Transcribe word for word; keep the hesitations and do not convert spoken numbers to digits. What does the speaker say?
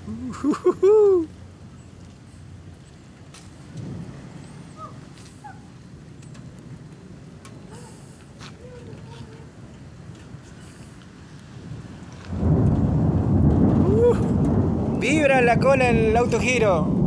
Uh, uh, uh. Uh, vibra la cola el autogiro.